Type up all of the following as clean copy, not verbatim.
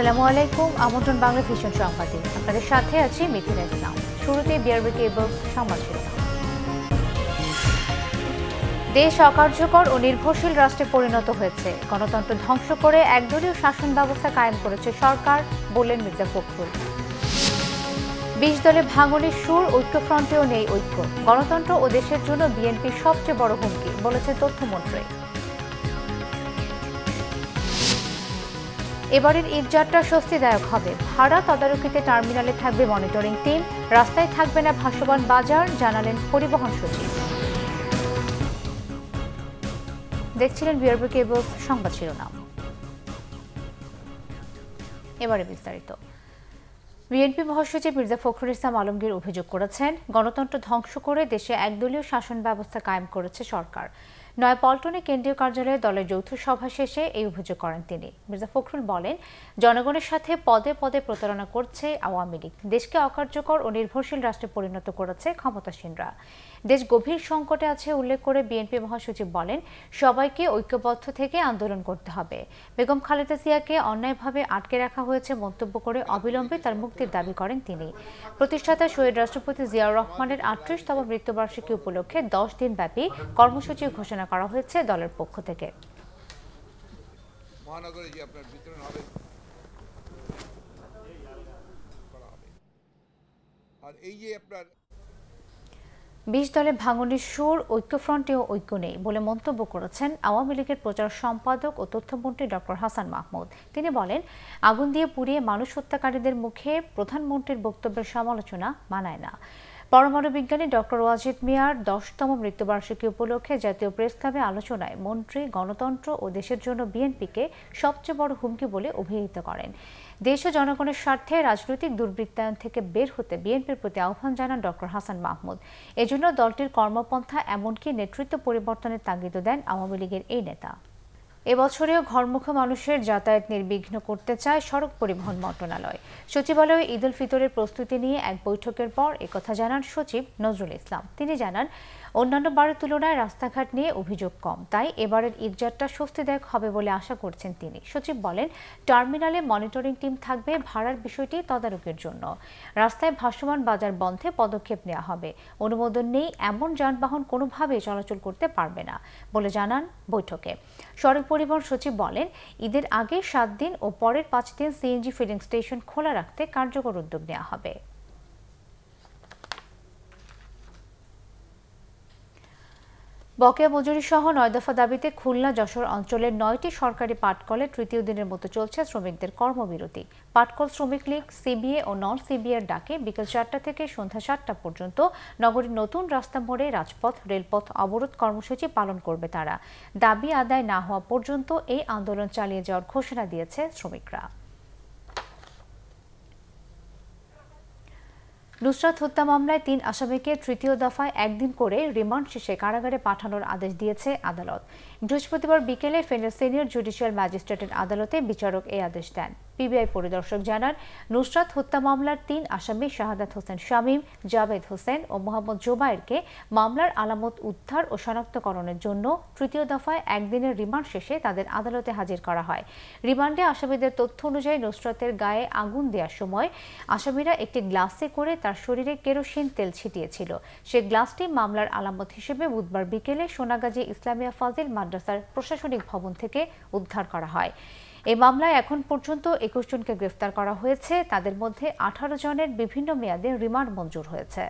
আসসালামু আলাইকুম, আমন্ত্রণ বাংলাভিশন সংবাদে। আপনাদের সাথে আছি মিথিলা ইসলাম। শুরুতে বিআরবি কেবল সংবাদ শিরোনাম। দেশ অকার্যকর ও নির্ভরশীল রাষ্ট্রে পরিণত হয়েছে। গণতন্ত্র ধ্বংস করে একদলীয় শাসন ব্যবস্থা কায়েম করেছে সরকার, বললেন মির্জা ফখরুল। ২০ দলে ভাঙনের সুর, ঐক্যফ্রন্টেও নেই ঐক্য। গণতন্ত্র ও দেশের জন্য বিএনপির সবচেয়ে বড় হুমকি, বলেছে তথ্যমন্ত্রী। এবারের ঈদযাত্রা স্বস্তিদায়ক হবে। ভাড়া তদারকিতে টার্মিনালে থাকবে মনিটরিং টিম, রাস্তায় থাকবে না ভাসমান বাজার, জানালেন পরিবহন সচিব। দেখছিলেন বিআরবি কেবল সংবাদ শিরোনাম। এবারে বিস্তারিত। বিএনপি মহাসচিব মির্জা ফখরুল ইসলাম আলমগীর অভিযোগ করেছেন, গণতন্ত্র ধ্বংস করে দেশে একদলীয় শাসন ব্যবস্থা কায়েম করেছে সরকার। নয়াপল্টনে কেন্দ্রীয় কার্যালয়ে দলের যৌথ সভা শেষে এই অভিযোগ করেন তিনি। মির্জা ফখরুল বলেন, জনগণের সাথে পদে পদে প্রতারণা করছে আওয়ামী লীগ। দেশকে অকার্যকর ও নির্ভরশীল রাষ্ট্রে পরিণত করেছে ক্ষমতাসীনরা। দেশ গভীর সংকটে আছে উল্লেখ করে বিএনপি মহাসচিব বলেন, সবাইকে ঐক্যবদ্ধ থেকে আন্দোলন করতে হবে। বেগম খালেদা জিয়াকে অন্যায়ভাবে আটকে রাখা হয়েছে মন্তব্য করে অবিলম্বে তার মুক্তির দাবি করেন তিনি। প্রতিষ্ঠাতা শহীদ রাষ্ট্রপতি জিয়াউর রহমানের ৩৮তম মৃত্যুবার্ষিকী উপলক্ষে ১০ দিনব্যাপী কর্মসূচি ঘোষণা করা হয়েছে দলের পক্ষ থেকে। মহানগরে যে আপনার বিতরণ হবে আর এই যে আপনার ২০ দলে ভাঙনের সুর, ঐক্যফ্রন্টেও ঐক্য নেই বলে মন্তব্য করেছেন আওয়ামী লীগের প্রচার সম্পাদক ও তথ্যমন্ত্রী ডক্টর হাসান মাহমুদ। তিনি বলেন, আগুন দিয়ে পুড়িয়ে মানুষ হত্যাকারীদের মুখে প্রধানমন্ত্রীর বক্তব্যের সমালোচনা মানায় না। পরমাণু বিজ্ঞানী ডক্টর ওয়াজিদ মিয়ার ১০তম মৃত্যুবার্ষিকী উপলক্ষে জাতীয় প্রেস ক্লাবে আলোচনায় মন্ত্রী গণতন্ত্র ও দেশের জন্য বিএনপিকে সবচেয়ে বড় হুমকি বলে অভিহিত করেন। দেশ ও জনগণের স্বার্থে রাজনৈতিক দুর্বৃত্তায়ন থেকে বের হতে বিএনপির প্রতি আহ্বান জানান ডক্টর হাসান মাহমুদ। এজন্য দলটির কর্মপন্থা এমনকি নেতৃত্ব পরিবর্তনের তাগিদও দেন আওয়ামী লীগের এই নেতা। এবছরেও ঘরমুখী মানুষের যাতায়াত নির্বিঘ্ন করতে চায় সড়ক পরিবহন মন্ত্রণালয়। সচিবালয়ে ঈদ উল ফিতরের প্রস্তুতি নিয়ে এক বৈঠকের পর একথা জানান সচিব নজরুল ইসলাম। তিনি জানান, অন্যান্য বারের তুলনায় রাস্তাঘাট নিয়ে অভিযোগ কম, তাই এবারের ঈদযাত্রা স্বস্তিদায়ক হবে বলে আশা করছেন তিনি। সচিব বলেন, টার্মিনালে মনিটরিং টিম থাকবে ভাড়ার বিষয়টি তদারকির জন্য। রাস্তায় ভাসমান বাজার বন্ধে পদক্ষেপ নেওয়া হবে। অনুমোদন নেই এমন যানবাহন কোনোভাবেই চলাচল করতে পারবে না বলে জানান বৈঠকে। সড়ক পরিবহন সচিব বলেন, ঈদের আগে ৭ দিন ও পরের ৫ দিন সিএনজি ফিলিং স্টেশন খোলা রাখতে কার্যকর উদ্যোগ নেওয়া হবে। বকেয়া মজুরি সহ ৯ দফা দাবিতে খুলনা যশোর অঞ্চলের ৯টি সরকারি পাটকলে তৃতীয় দিনের মতো চলছে শ্রমিকদের কর্মবিরতি। পাটকল শ্রমিক লীগ সিবিএ ও নন সিবিএর ডাকে বিকেল ৪টা থেকে সন্ধ্যা ৭টা পর্যন্ত নগরীর নতুন রাস্তা মোড়ে রাজপথ, রেলপথ অবরোধ কর্মসূচি পালন করবে তারা। দাবি আদায় না হওয়া পর্যন্ত এই আন্দোলন চালিয়ে যাওয়ার ঘোষণা দিয়েছে শ্রমিকরা। নুসরাত হত্যা মামলায় ৩ আসামিকে তৃতীয় দফায় একদিন করে রিমান্ড শেষে কারাগারে পাঠানোর আদেশ দিয়েছে আদালত। বৃহস্পতিবার বিকেলে ফেনীর সিনিয়র জুডিশিয়াল ম্যাজিস্ট্রেটের আদালতে বিচারক এই আদেশ দেন। পিবিআই পরিদর্শক জানান, নুসরাত হত্যা মামলার ৩ আসামি শাহাদাত হোসেন শামীম, জাবেদ হোসেন ও মোহাম্মদ জোবায়েরকে মামলার আলামত উদ্ধার ও শনাক্তকরণের জন্য তৃতীয় দফায় একদিনের রিমান্ড শেষে তাদের আদালতে হাজির করা হয়। রিমান্ডে আসামিদের তথ্য অনুযায়ী নুসরাতের গায়ে আগুন দেওয়ার সময় আসামিরা একটি গ্লাসে করে তার শরীরে কেরোসিন তেল ছিটিয়েছিল। সে গ্লাসটি মামলার আলামত হিসেবে বুধবার বিকেলে সোনাগাজী ইসলামিয়া ফাজিল মাদ্রাসার প্রশাসনিক ভবন থেকে উদ্ধার করা হয়। এই মামলায় এখন পর্যন্ত ২১ জনকে গ্রেফতার করা হয়েছে। তাদের মধ্যে ১৮ জনের বিভিন্ন মেয়াদে রিমান্ড মঞ্জুর হয়েছে।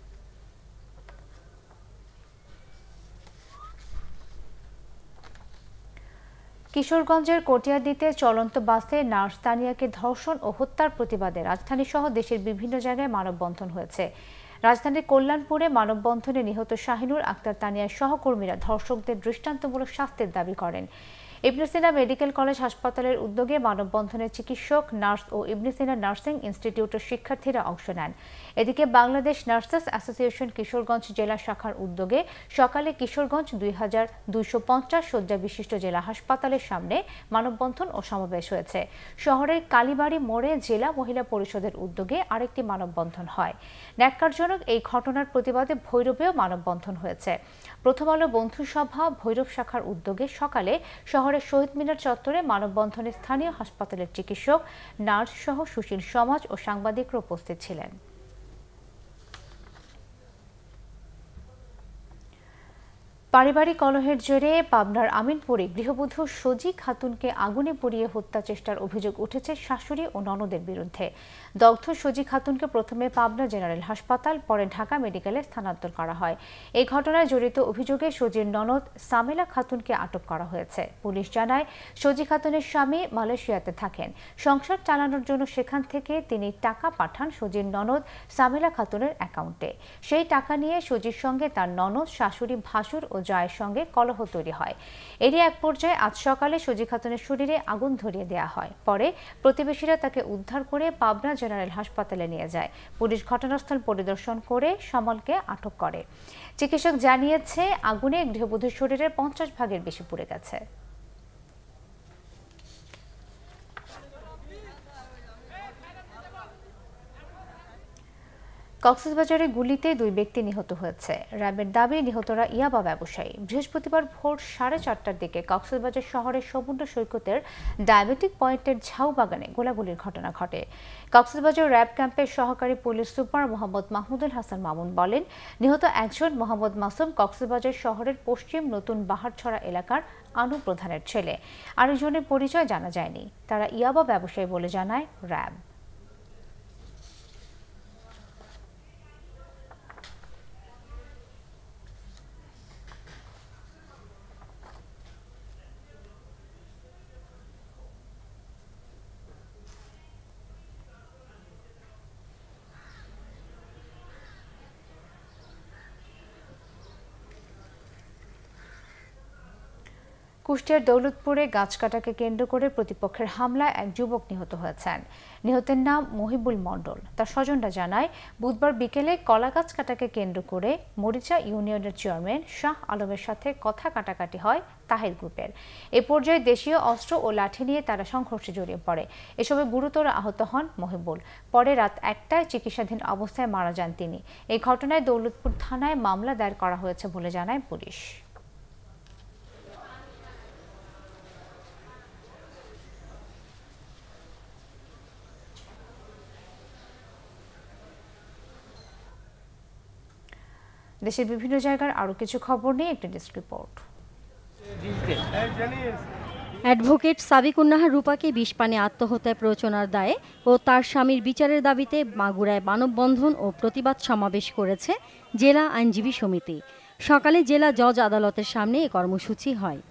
কিশোরগঞ্জের কটিয়াদীতে চলন্ত বাসে নার্স তানিয়াকে ধর্ষণ ও হত্যার প্রতিবাদে রাজধানীসহ দেশের বিভিন্ন জায়গায় মানববন্ধন হয়েছে। রাজধানীর কল্যাণপুরে মানববন্ধনে নিহত শাহিনুর আক্তার তানিয়ার সহকর্মীরা ধর্ষকদের দৃষ্টান্তমূলক শাস্তির দাবি করেন। ইবনে সিনা মেডিকেল কলেজ হাসপাতালের উদ্যোগে মানববন্ধনে চিকিৎসক, নার্স ও ইবনে সিনা নার্সিং ইনস্টিটিউটের শিক্ষার্থীরা অংশ নেন। এদিকে বাংলাদেশ নার্সেস অ্যাসোসিয়েশন কিশোরগঞ্জ জেলা শাখার উদ্যোগে সকালে কিশোরগঞ্জ ২,২৫০ শয্যা বিশিষ্ট জেলা হাসপাতালের সামনে মানববন্ধন ও সমাবেশ হয়েছে। শহরের কালীবাড়ি মোড়ে জেলা মহিলা পরিষদের উদ্যোগে আরেকটি মানববন্ধন হয়। ন্যাক্কারজনক এই ঘটনার প্রতিবাদে ভৈরবেও মানববন্ধন হয়েছে। প্রথম আলো বন্ধুসভা ভৈরব শাখার উদ্যোগে সকালে শহরে শহরের শহীদ মিনার চত্বরে মানববন্ধনে স্থানীয় হাসপাতালের চিকিৎসক, নার্স সহ সুশীল সমাজ ও সাংবাদিকরা উপস্থিত ছিলেন। পারিবারিক কলহের জেরে পাবনার আমিনপুরে গৃহবধূ সজি খাতুনকে আগুনে পুড়িয়ে হত্যা চেষ্টার অভিযোগ উঠেছে শাশুড়ি ও ননদের বিরুদ্ধে। দগ্ধ সজি খাতুনকে প্রথমে পাবনা জেনারেল হাসপাতাল, পরে ঢাকা মেডিকেলে স্থানান্তর করা হয়। এই ঘটনায় জড়িত অভিযোগে সজির ননদ সামেলা খাতুনকে আটক করা হয়েছে। পুলিশ জানায়, সজি খাতুনের স্বামী মালয়েশিয়াতে থাকেন। সংসার চালানোর জন্য সেখান থেকে তিনি টাকা পাঠান সজির ননদ সামেলা খাতুনের অ্যাকাউন্টে। সেই টাকা নিয়ে সজির সঙ্গে তার ননদ, শাশুড়ি, ভাসুর ও জয়ের সঙ্গে কলহ তৈরি হয়। এরই এক পর্যায়ে আজ সকালে সজি খাতুনের শরীরে আগুন ধরিয়ে দেওয়া হয়। পরে প্রতিবেশীরা তাকে উদ্ধার করে পাবনা জেনারেল হাসপাতালে নিয়ে যায়। পুলিশ ঘটনাস্থল পরিদর্শন করে সামলকে আটক করে। চিকিৎসক জানিয়েছে, আগুনে গৃহবধূর শরীরের 50 ভাগের বেশি পুড়ে গেছে। কক্সবাজারে গুলিতে 2 ব্যক্তি নিহত হয়েছে। র্যাবের দাবি, নিহতরা ইয়াবা ব্যবসায়ী। বৃহস্পতিবার ভোর 4:30টার দিকে কক্সবাজার শহরের সমুদ্র সৈকতের ডায়াবেটিক পয়েন্টের ঝাউ বাগানে গোলাগুলির ঘটনা ঘটে। কক্সবাজার র্যাব ক্যাম্পের সহকারী পুলিশ সুপার মোহাম্মদ মাহমুদুল হাসান মামুন বলেন, নিহত একজন মোহাম্মদ মাসুম কক্সবাজার শহরের পশ্চিম নতুন বাহারছড়া এলাকার আনু প্রধানের ছেলে। আরেকজনের পরিচয় জানা যায়নি। তারা ইয়াবা ব্যবসায়ী বলে জানায় র্যাব। কুষ্টিয়ার দৌলতপুরে গাছ কাটাকে কেন্দ্র করে প্রতিপক্ষের হামলায় এক যুবক নিহত হয়েছেন। নিহতের নাম মহিবুল মণ্ডল। তার স্বজনরা জানায়, বুধবার বিকেলে কলা গাছ কাটাকে কেন্দ্র করে মরিচা ইউনিয়নের চেয়ারম্যান শাহ আলমের সাথে কথা কাটাকাটি হয় তাহের গ্রুপের। এ পর্যায়ে দেশীয় অস্ত্র ও লাঠি নিয়ে তারা সংঘর্ষে জড়িয়ে পড়ে। এসবে গুরুতর আহত হন মহিবুল। পরে রাত 1টায় চিকিৎসাধীন অবস্থায় মারা যান তিনি। এই ঘটনায় দৌলতপুর থানায় মামলা দায়ের করা হয়েছে বলে জানায় পুলিশ। দেশের বিভিন্ন জায়গার আরো কিছু খবর নিয়ে একটি ডেস্ক রিপোর্ট। অ্যাডভোকেট সাবিকুন্নাহার রূপাকে বিষপানে আত্মহত্যায় প্ররোচনার দায়ে ও তার স্বামীর বিচারের দাবিতে মাগুরায় মানববন্ধন ও প্রতিবাদ সমাবেশ করেছে জেলা আইনজীবী সমিতি। সকালে জেলা জজ আদালতের সামনে এ কর্মসূচি হয়।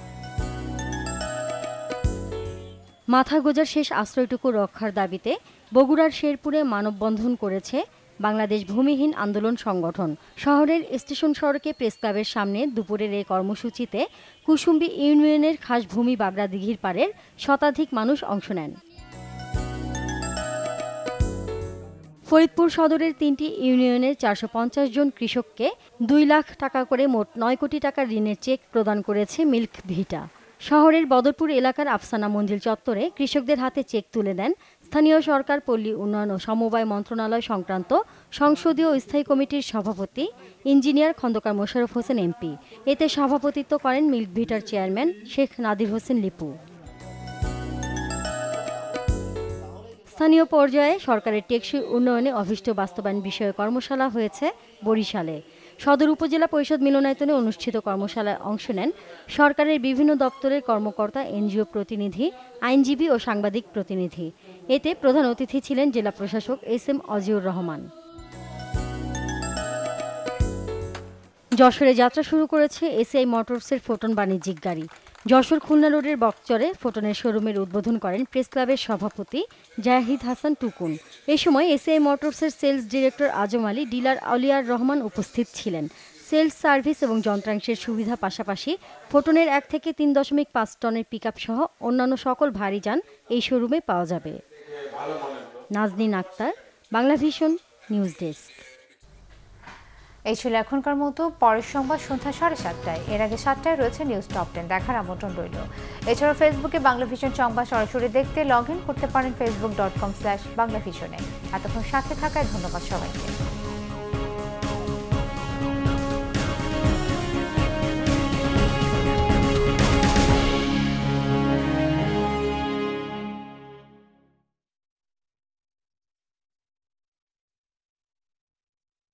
মাথা গোজার শেষ আশ্রয়টুকু রক্ষার দাবিতে বগুড়ার শেরপুরে মানববন্ধন করেছে বাংলাদেশ ভূমিহীন আন্দোলন সংগঠন। শহরের স্টেশন সড়কে প্রেসক্লাবের সামনে দুপুরের এই কর্মসূচিতে কুসুম্বি ইউনিয়নের খাসভূমি বাগড়া দিঘির পাড়ের শতাধিক মানুষ অংশ নেন। ফরিদপুর সদরের 3টি ইউনিয়নের 450 জন কৃষককে 2 লাখ টাকা করে মোট 9 কোটি টাকার ঋণের চেক প্রদান করেছে মিল্ক ভিটা। শহরের বদরপুর এলাকার আফসানা মঞ্জিল চত্বরে কৃষকদের হাতে চেক তুলে দেন স্থানীয় সরকার, পল্লী উন্নয়ন ও সমবায় মন্ত্রণালয় সংক্রান্ত সংসদীয় স্থায়ী কমিটির সভাপতি ইঞ্জিনিয়ার খন্দকার মোশাররফ হোসেন এমপি। এতে সভাপতিত্ব করেন মিল্ক ভিটার চেয়ারম্যান শেখ নাদির হোসেন লিপু। স্থানীয় পর্যায়ে সরকারের টেকসই উন্নয়নে অভীষ্ট বাস্তবায়ন বিষয়ে কর্মশালা হয়েছে বরিশালে। সদর উপজেলা পরিষদ মিলনায়তনে অনুষ্ঠিত কর্মশালায় অংশ নেন সরকারের বিভিন্ন দপ্তরের কর্মকর্তা, এনজিও প্রতিনিধি, আইনজীবী ও সাংবাদিক প্রতিনিধি। এতে প্রধান অতিথি ছিলেন জেলা প্রশাসক এস.এম. অজিউর রহমান। যশোরে যাত্রা শুরু করেছে এসিআই মোটরসের ফোটন বাণিজ্যিক গাড়ি। যশোর খুলনা রোডের বকচরে ফোটনের শোরুমের উদ্বোধন করেন প্রেস ক্লাবের সভাপতি জাহিদ হাসান টুকুন। এই সময় এসিআই মোটরসের sales director Azam Ali, dealer Aliar Rahman উপস্থিত ছিলেন। সেলস সার্ভিস এবং যন্ত্রাংশের সুবিধা পাশাপাশি ফোটনের 1 থেকে 3.5 টনের পিকআপ সহ অন্যান্য সকল ভারী যান এই শোরুমে পাওয়া যাবে। Nazneen Akhter, Banglavision news desk. এই ছিল এখনকার মতো। পরের সংবাদ সন্ধ্যা 7:30টায়। এর আগে 7টায় রয়েছে নিউজ টপ 10 দেখার আমন্ত্রণ রইল। এছাড়াও ফেসবুকে বাংলাভিশন সংবাদ সরাসরি দেখতে লগ ইন করতে পারেন facebook.com/বাংলাভিশনে। এতক্ষণ সাথে থাকায় ধন্যবাদ সবাইকে।